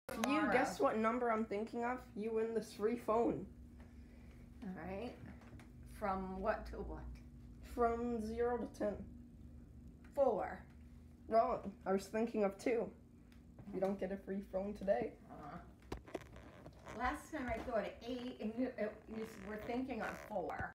If you guess what number I'm thinking of, you win this free phone. Alright. From what to what? From 0 to 10. 4. Wrong. I was thinking of 2. You don't get a free phone today. Last time I thought 8 and you were thinking of 4.